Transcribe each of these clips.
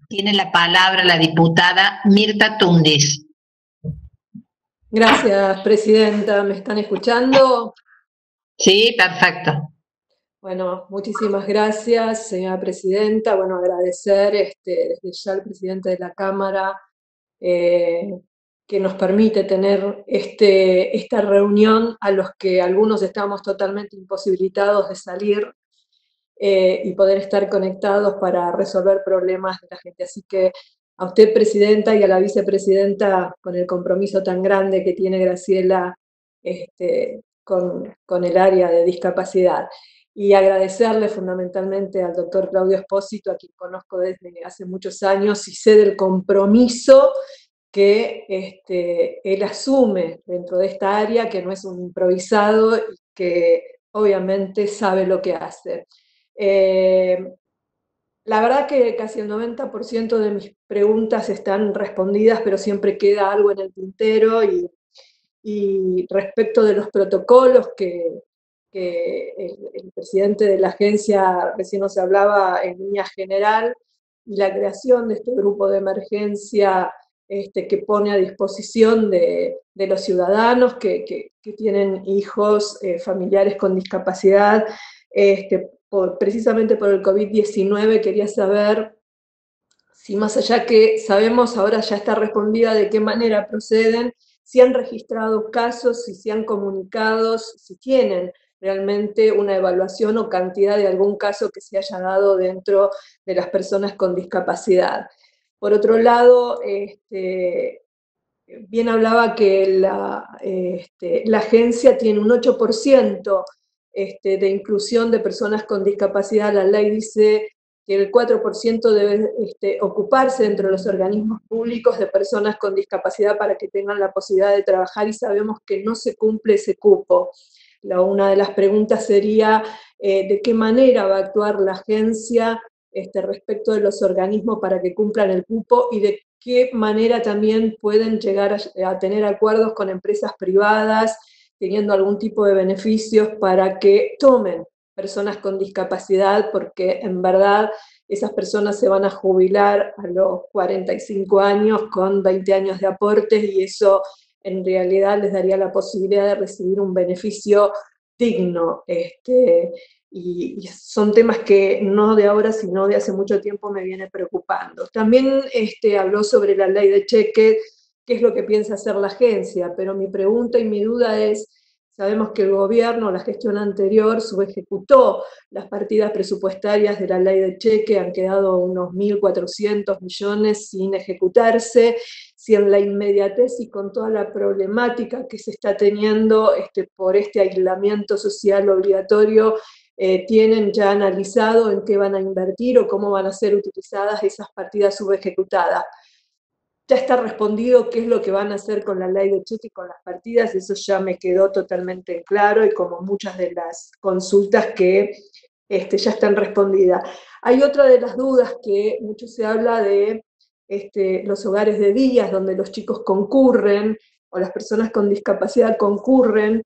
Tiene la palabra la diputada Mirta Tundis. Gracias, presidenta. ¿Me están escuchando? Sí, perfecto. Bueno, muchísimas gracias, señora presidenta. Bueno, agradecer desde ya al presidente de la Cámara que nos permite tener esta reunión a los que algunos estamos totalmente imposibilitados de salir y poder estar conectados para resolver problemas de la gente. Así que a usted, presidenta, y a la vicepresidenta, con el compromiso tan grande que tiene Graciela con el área de discapacidad. Y agradecerle fundamentalmente al doctor Claudio Espósito, a quien conozco desde hace muchos años y sé del compromiso que él asume dentro de esta área, que no es un improvisado y que obviamente sabe lo que hace. La verdad que casi el 90% de mis preguntas están respondidas, pero siempre queda algo en el tintero y respecto de los protocolos que el presidente de la agencia recién nos hablaba en línea general, y la creación de este grupo de emergencia que pone a disposición de los ciudadanos que tienen hijos, familiares con discapacidad, precisamente por el COVID-19, quería saber si más allá que sabemos ahora ya está respondida de qué manera proceden, si han registrado casos, si se han comunicado, si tienen realmente una evaluación o cantidad de algún caso que se haya dado dentro de las personas con discapacidad. Por otro lado, bien hablaba que la agencia tiene un 8% de inclusión de personas con discapacidad. La ley dice que el 4% debe ocuparse dentro de los organismos públicos de personas con discapacidad para que tengan la posibilidad de trabajar, y sabemos que no se cumple ese cupo. Una de las preguntas sería de qué manera va a actuar la agencia respecto de los organismos para que cumplan el cupo, y de qué manera también pueden llegar a tener acuerdos con empresas privadas, teniendo algún tipo de beneficios para que tomen personas con discapacidad, porque en verdad esas personas se van a jubilar a los 45 años con 20 años de aportes, y eso en realidad les daría la posibilidad de recibir un beneficio digno. Y son temas que no de ahora, sino de hace mucho tiempo me viene preocupando. También habló sobre la ley de cheques, qué es lo que piensa hacer la agencia, pero mi pregunta y mi duda es, sabemos que el gobierno, la gestión anterior, subejecutó las partidas presupuestarias de la ley de cheque, han quedado unos 1.400 millones sin ejecutarse, si en la inmediatez y con toda la problemática que se está teniendo por este aislamiento social obligatorio, tienen ya analizado en qué van a invertir o cómo van a ser utilizadas esas partidas subejecutadas. Ya está respondido qué es lo que van a hacer con la ley de cheque y con las partidas, eso ya me quedó totalmente claro, y como muchas de las consultas que ya están respondidas. Hay otra de las dudas que mucho se habla de los hogares de días, donde los chicos concurren, o las personas con discapacidad concurren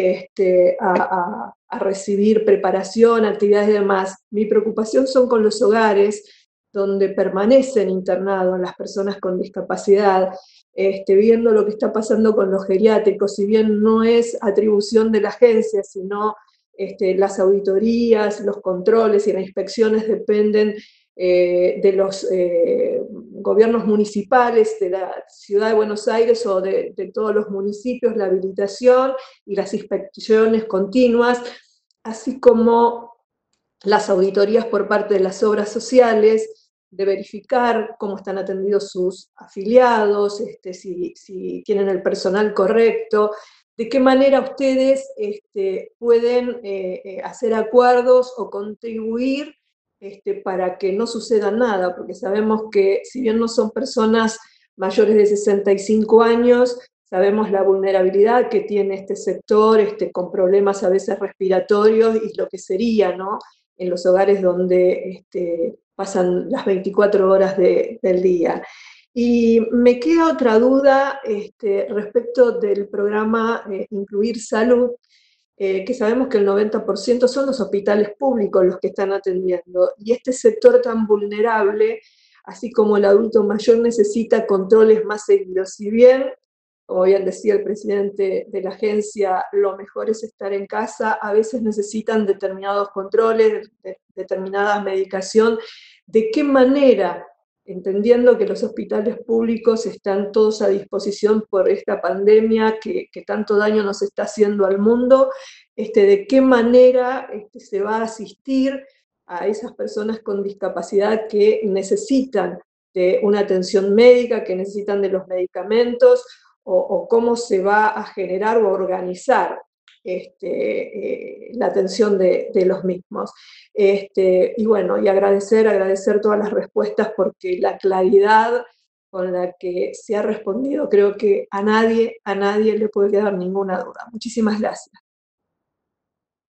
a recibir preparación, actividades y demás. Mi preocupación son con los hogares donde permanecen internados las personas con discapacidad, viendo lo que está pasando con los geriátricos, si bien no es atribución de la agencia, sino las auditorías, los controles y las inspecciones dependen de los gobiernos municipales de la ciudad de Buenos Aires o de todos los municipios, la habilitación y las inspecciones continuas, así como las auditorías por parte de las obras sociales, de verificar cómo están atendidos sus afiliados, si tienen el personal correcto, de qué manera ustedes pueden hacer acuerdos o contribuir para que no suceda nada, porque sabemos que si bien no son personas mayores de 65 años, sabemos la vulnerabilidad que tiene este sector, con problemas a veces respiratorios, y lo que sería, ¿no?, en los hogares donde pasan las 24 horas del día. Y me queda otra duda respecto del programa Incluir Salud, que sabemos que el 90% son los hospitales públicos los que están atendiendo, y este sector tan vulnerable así como el adulto mayor necesita controles más seguidos. Si bien, como bien decía el presidente de la agencia, lo mejor es estar en casa, a veces necesitan determinados controles, determinada medicación. ¿De qué manera, entendiendo que los hospitales públicos están todos a disposición por esta pandemia que tanto daño nos está haciendo al mundo, de qué manera se va a asistir a esas personas con discapacidad que necesitan de una atención médica, que necesitan de los medicamentos, o cómo se va a generar o organizar la atención de los mismos? Y bueno, y agradecer todas las respuestas, porque la claridad con la que se ha respondido, creo que a nadie le puede quedar ninguna duda. Muchísimas gracias.